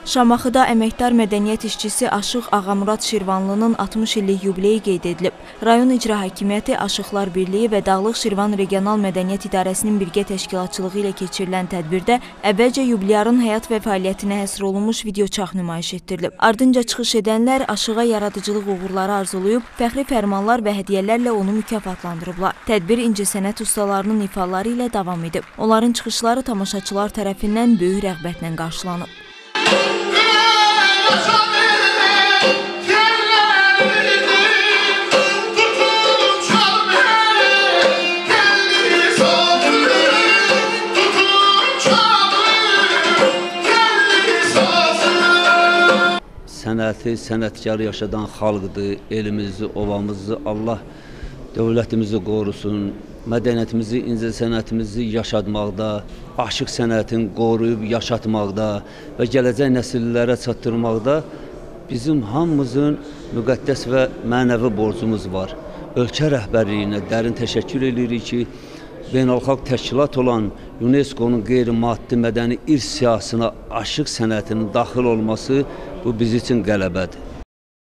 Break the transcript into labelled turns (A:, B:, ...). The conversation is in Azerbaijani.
A: Şamaxıda əməkdar mədəniyyət işçisi Aşıq Ağamurad Şirvanlının 60 illik yubileyi qeyd edilib. Rayon İcra Hakimiyyəti, Aşıqlar Birliyi və Dağlıq Şirvan Regional Mədəniyyət İdarəsinin birgə təşkilatçılığı ilə keçirilən tədbirdə əvvəlcə yubilyarın həyat və fəaliyyətinə həsr olunmuş videoçarx nümayiş etdirilib. Ardınca çıxış edənlər Aşığa yaradıcılıq uğurları arzulayıb, fəxri fərmanlar və hədiyyələrlə onu mükafatlandırıblar. Tədbir incəsənət ustalarının ifaları ilə davam edib. Onların çıxışları tamaşaçılar tərəfindən böyük rəğbətlə qarşılanıb.
B: Sənəti, sənətkarı yaşadan xalqdır, elimizi, ovamızı, Allah dövlətimizi qorusun, mədəniyyətimizi, incəsənətimizi yaşatmaqda, aşıq sənətini qoruyub yaşatmaqda və gələcək nəsillərə çatdırmaqda bizim hamımızın müqəddəs və mənəvi borcumuz var. Ölkə rəhbərliyinə dərin təşəkkür edirik ki, beynəlxalq təşkilat olan UNESCO-nun qeyri-maddi mədəni irs siyahısına aşıq sənətinin daxil olması bu biz üçün qələbədir.